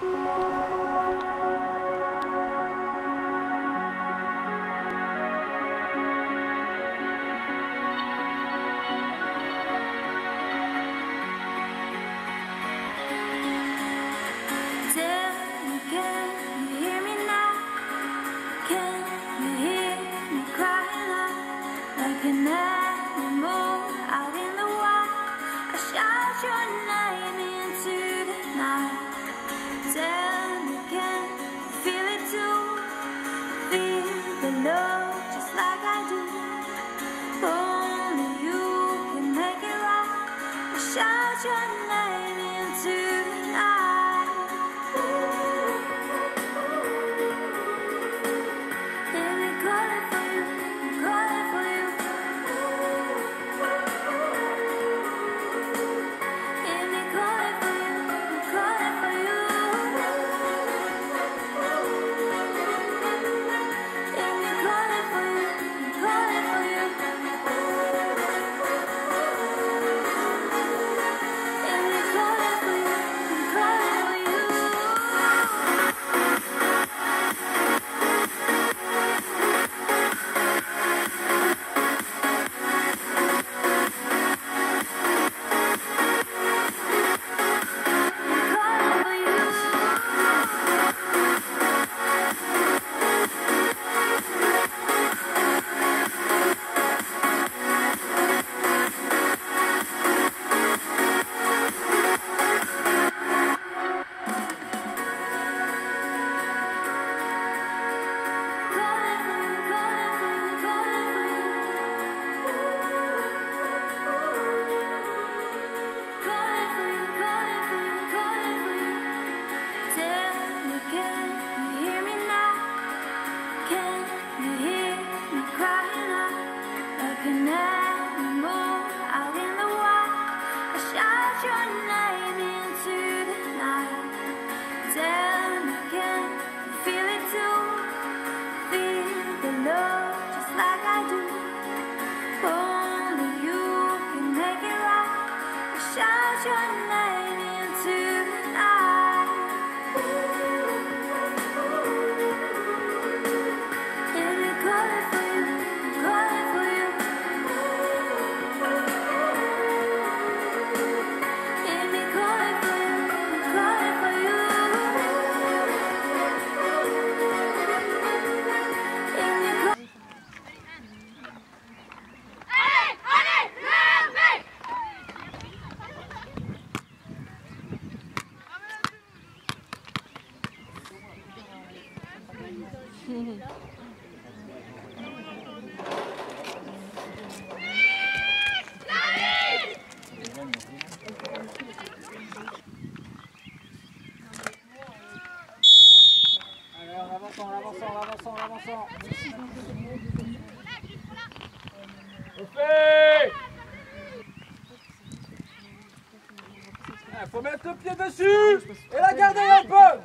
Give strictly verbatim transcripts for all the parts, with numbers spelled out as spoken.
Il faut mettre le pied dessus et la garder un peu.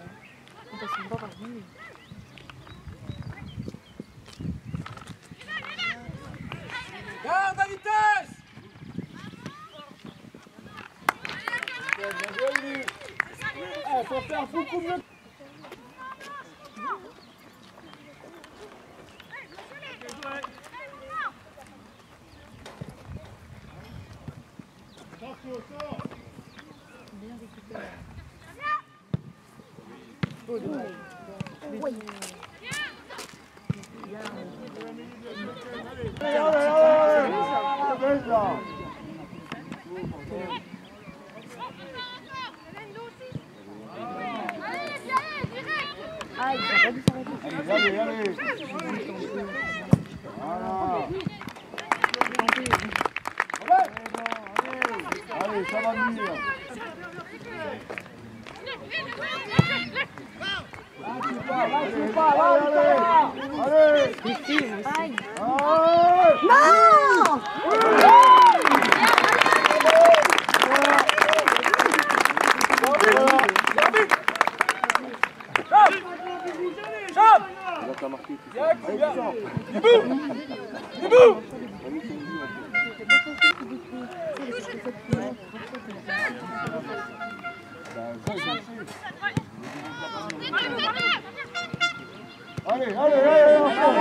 Garde la vitesse. Il faut faire beaucoup mieux. Oui. Allez, allez. Voilà. Allez, ça va venir. Allez, allez, allez. Non! Allez, allez, allez,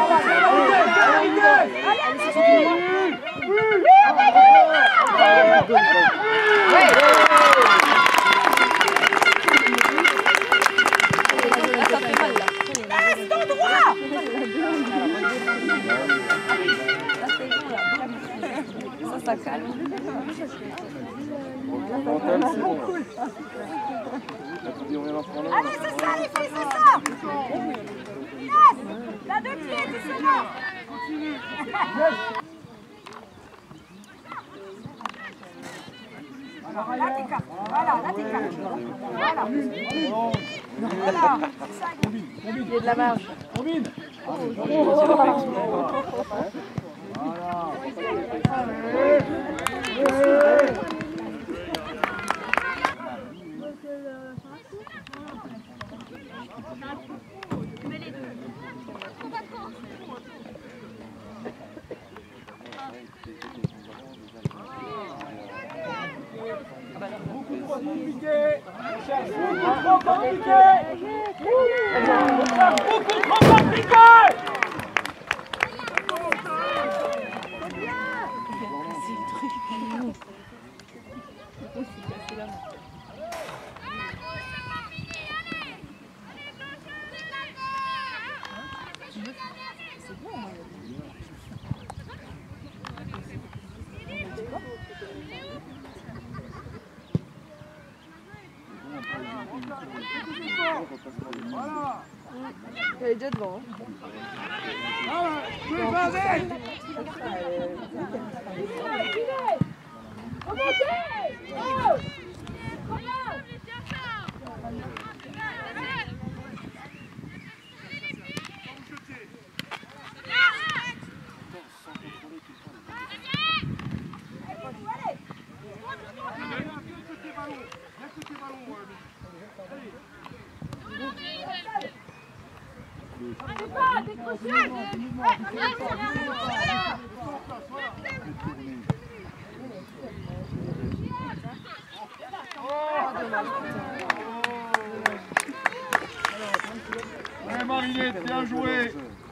Ça fait mal là. Reste en droit. Ça, ça calme. Allez, c'est ça les filles, c'est ça. Yes. La deux pieds, doucement. Là, t'es calme. Voilà, là, t'es calme. Voilà. Voilà. Il y a de la marge. Combine. Beaucoup trop compliqué. Beaucoup trop compliqué. Beaucoup trop compliqué. Voilà. Elle est déjà devant. Voilà. Oui, vas-y. Allez Marinette, bien joué.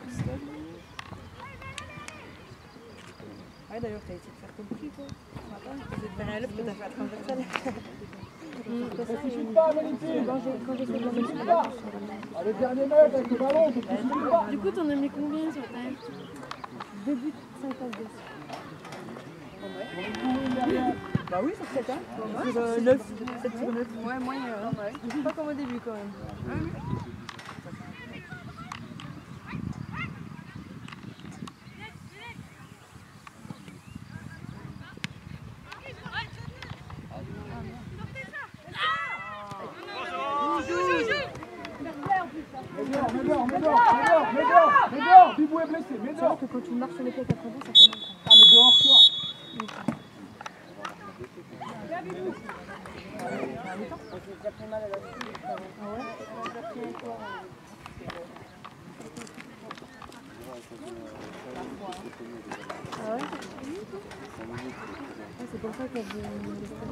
Ouais, d'ailleurs, t'as essayé de faire comme prix, toi. Ce matin, tu faisais de faire un lèvre que t'as fait à transversale. Pas, Valentin. Quand j'ai fait de la Ah, le dernier mec avec le ballon, tu ne pas. Du coup, t'en as mis combien sur ta deux buts, cinq passes de Bah oui, sur sept, hein. Sur euh, neuf, sept sur neuf. Ouais, moyen. Ouais. C'est pas comme au début, quand même. Mets dehors, mets dehors, mets dehors, mets dehors, mets dehors, mets dehors, Bibou est blessé, mets C'est dehors. vrai que quand tu marches sur les pieds à quatre-vingts, ça fait mal. Ah, mais dehors, toi. Ah ouais? Ah, c'est pour ça qu'il y a des...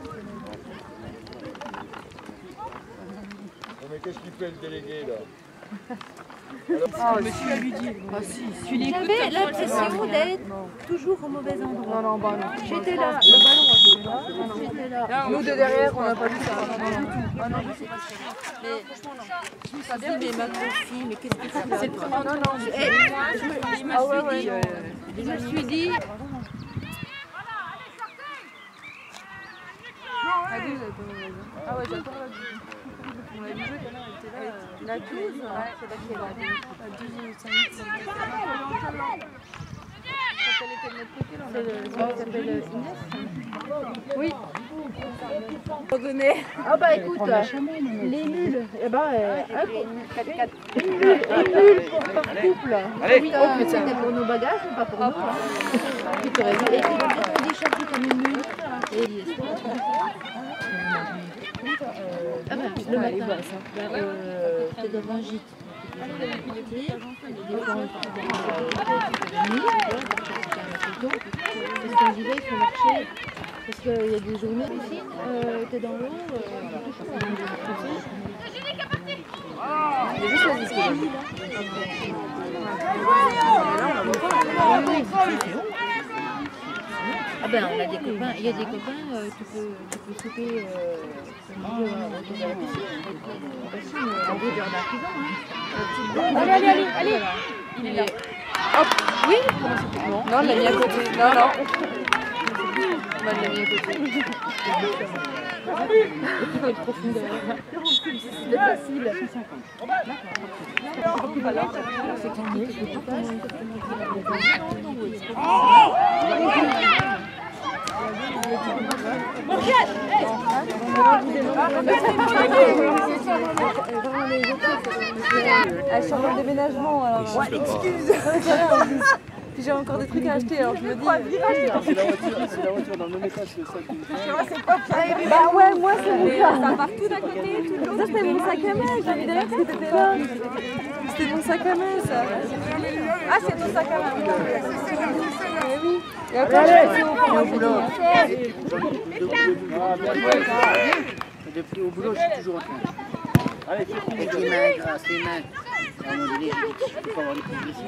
Oh, mais qu'est-ce qu'il fait le délégué là? Ah, monsieur a lui dit. Ah si, celui-là. J'avais l'impression d'être toujours au mauvais endroit. Non, non, bah non. J'étais là, le ballon était là, j'étais là. Nous de derrière, on n'a pas vu ça. Ah non, mais c'est pas ça. Mais franchement, non. Ça dit, mais ma fille, mais qu'est-ce que c'est que ça? Non, non, non. Et je me, je me Ah ouais, suis dit, ouais. je me suis dit, Ah oui, vous avez pas mauvaise. Ah ouais, j'attends là. On avait joué tout à l'heure, elle était là. La douze, ouais, c'est là qui est là. La douze minutes cinq. Quand elle était de notre côté, là, on a elle s'appelle Inès. Oui. Redonner. Ah bah écoute, les nuls, eh ben, euh, hop, quatre quatre. une nulle, une nulle pour- par couple. Oui, oh, mais c'était pour nos bagages, mais pas pour nous. hein. Tu t'aurais vu, et tu vas être déchargé comme une nulle. Et ah ben, le matin, ben, euh, t'es dans un gîte. Des fois, on est parce qu'on y va, il faut marcher. Parce qu'il y a des journées ici, euh, t'es dans l'eau, euh, J'ai juste la Ah ben on a des copains, il y a des copains, euh, tu peux, tu peux sauter euh, autour de la piscine, la piscine en haut du jardin prison. Allez, allez, allez, allez. Il est là. Hop, oui. Non, on l'a mis à côté. Non, non. On l'a mis à côté. Il faut être profondeur. C'est facile. C'est quand même. Elle change de déménagement alors. Ouais, excuse. Puis j'ai encore des trucs à acheter alors je me dis. C'est la voiture, c'est la voiture dans le même étage, c'est ça qui me fait. Bah ouais, moi c'est mon cas. Ça part tout d'un côté, tout de l'autre. Ça c'était mon sac à main, j'ai vu d'ailleurs que c'était là. C'était mon sac à main ça. Ah c'est ton sac à main. Eh oui. Et après je suis au boulot. Depuis au boulot, je suis toujours en train. Allez, fais Avec les mains, grâce les mains. À un moment donné, je peux pas avoir les publicités.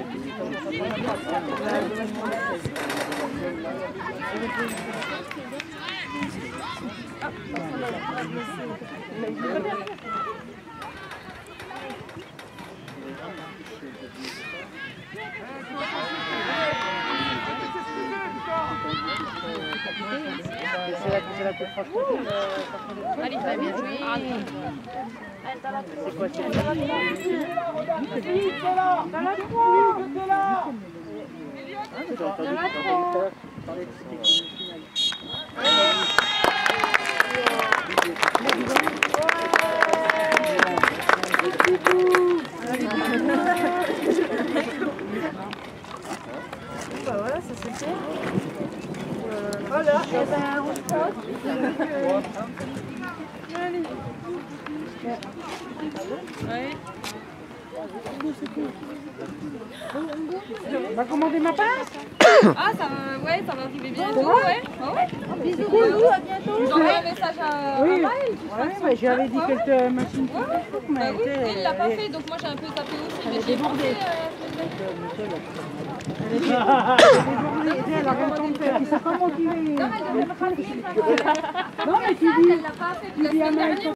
C'est la plus proche. Allez, va bien jouer. C'est quoi, c'est Dans la trois, c'est là. J'ai entendu parler de Bah voilà, ça c'est fait. Voilà. Ouais. On va commander ma part. Ah ça va, ouais, ça va arriver bientôt, ouais. Ah ouais. Bisous, bisous, à bientôt. Je vous envoie un message à, Oui. à Maël. Ouais, mais j'avais dit qu'elle te machine. Bah oui, il l'a pas fait, donc moi j'ai un peu tapé aussi, mais j'ai débordé. Elle a rien de faire. Ils sont pas motivés. Non, elle devrait pas le faire. Non, mais tu dis. Elle l'a pas fait, puis la semaine dernière.